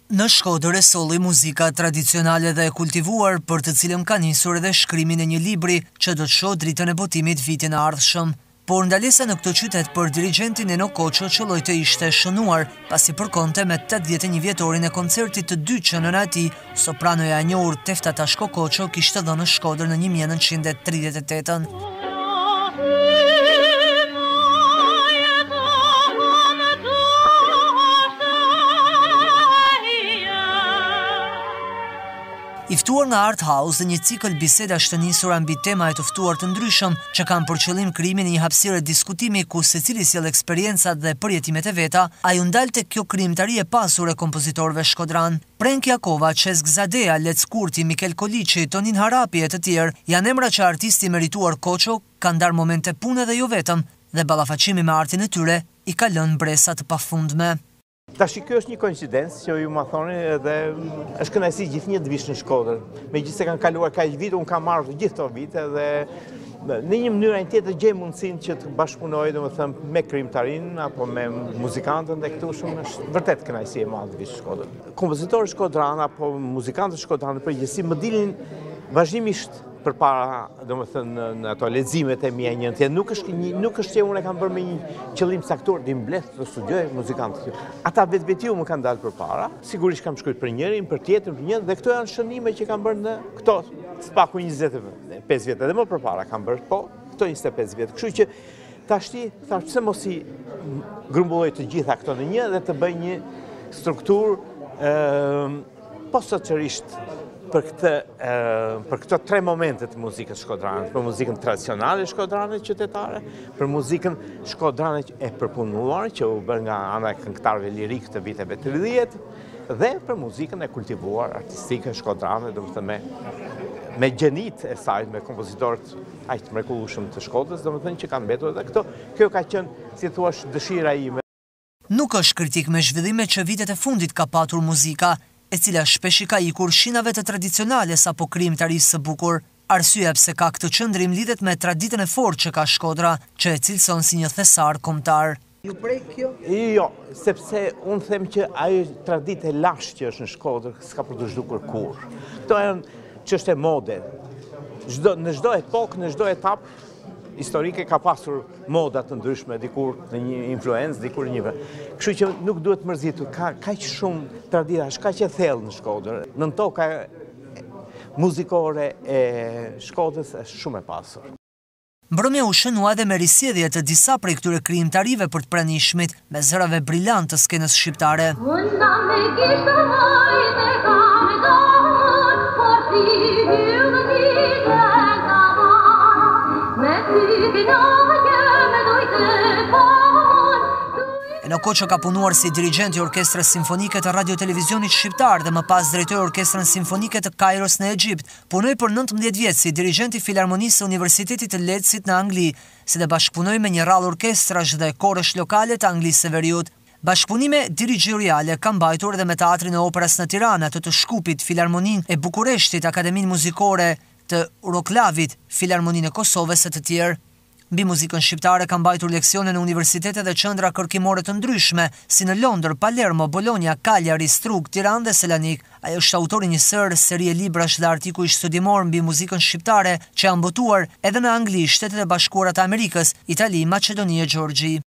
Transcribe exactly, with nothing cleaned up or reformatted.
Në Shkodër e solli muzika tradicionale dhe e kultivuar, për të cilën ka nisur edhe shkrimin e një libri që do të shohë dritën e botimit vitin e ardhshëm. Por ndalesa në këtë qytet për dirigjentin Eno Koço qëlloi të ishte shënuar, pasi përkonte me tetëdhjetë e një vjetorin e koncertit të dyqënën e ati, sopranoja e njohur Tefta Tashko Koço kishte dhënë në Shkodër në një mijë e nëntëqind e tridhjetë e tetën. I ftuar nga Art House dhe një cikël bisedash të nisura mbi tema e të ftuar të ndryshëm që kanë për qëllim krijimin e një hapësire diskutimi ku secili sjell eksperiencat dhe përjetimet e veta, ai u ndal tek kjo krijimtari e pasur e kompozitorëve shkodran. Prenk Jakova, Çesk Zadea, Lec Kurti, Mikel Koliçi, Tonin Harapi e të tjerë janë emra që artisti merituar Koço ka ndar momente pune dhe jo vetëm, dhe ballafaqimi me artin e tyre i ka lënë bresa të pafundme. Tashi kjo është një koincidencë që ju ma thoni edhe është kënaqësi gjithë një të vish në Shkodër. Megjithëse se kanë kaluar kaq vite, unë kam marrë gjithë këto vite dhe në një mënyrë e tjetër gjej mundësinë që të bashkëpunoj, domethënë, me krijimtarinë apo me muzikantën dhe këtu shumë është vërtet kënaqësi e madhe të vish në Shkodër. Kompozitorët shkodran apo muzikantët shkodran në përgjithësi më dilin vazhdimisht përpara, domethënë, në ato leximet e mia një tjetër. Nuk është një, nuk është që unë e kam bërë me një qëllim caktuar të mbledh të studioj muzikantët. Ata vetvetiu më kanë dalë përpara. Sigurisht kam shkruar për njërin, për tjetrin, për njërin, dhe këto janë shënime që kam bërë në këto spaku njëzet e pesë vjet, edhe më përpara kam bërë, po këto njëzet e pesë vjet. Kështu që tashti thash pse mos i grumbulloj të gjitha këto në një dhe të bëj një strukturë ë posaçërisht për këtë për këto tre momente të muzikës shkodrane, për muzikën tradicionale shkodrane qytetare, për muzikën shkodrane e përpunuar që u bërë nga ana e këngëtarëve lirik të viteve tridhjetë dhe për muzikën e kultivuar artistike shkodrane, domethënë me me gjenit e saj, me kompozitorët aq të mrekullueshëm të Shkodrës, domethënë që kanë mbetur edhe këto. Kjo ka qenë, si thua, dëshira ime. Nuk është kritik me zhvillimet që vitet e fundit ka patur muzika, e cila shpesh i ka ikur shinave të tradicionales apo krijimtarisë së bukur. Arsyeja pse ka këtë qëndrim lidhet me traditën e fortë që ka Shkodra, që e cilëson si një thesar kombëtar. Ju prek kjo? Jo, sepse unë them që ajo traditë e lashtë që është në Shkodër s'ka për të zhdukur kurrë. Këto janë çështje mode. Çdo në çdo epokë, në çdo etapë historike ka pasur moda të ndryshme, dikur në një influencë, dikur një. Kështu që nuk duhet mërzitur, ka kaq shumë tradita, është kaq e thellë në Shkodër. Nën toka muzikore e Shkodrës është shumë e pasur. Mbrëmja u shënua edhe me risjedhje të disa prej këtyre krijimtarive për të pranishmit, me zërave brillant të skenës shqiptare. Eno Koço ka punuar si dirigent i Orkestrës Simfonike të Radio-Televizionit Shqiptar dhe më pas drejtoi Orkestrën Simfonike të Kairos në Egjipt. Punoi për nëntëmbëdhjetë vjet si dirigent i Filharmonisë së Universitetit të Leipzigit në Angli, si dhe bashkëpunoi me një rrallë orkestrash dhe korësh lokale të Anglisë së Veriut. Bashkëpunime dirigjoriale ka mbajtur edhe me Teatrin e Operës në Tiranë, atë të Shkupit, Filharmoninë e Bukureshtit, Akademinë Muzikore të Uroklavit, Filharmoninë e Kosovës e të tjerë. Mbi muzikën shqiptare ka mbajtur leksione në universitete dhe qendra kërkimore të ndryshme, si në Londër, Palermo, Bologna, Cagliari, Strug, Tiranë dhe Selanik. Ai është autori një sër serie librash dhe artikuj studimor mbi muzikën shqiptare që janë botuar edhe në Angli, Shtetet e Bashkuara të Amerikës, Itali, Maqedoni e Gjeorgji.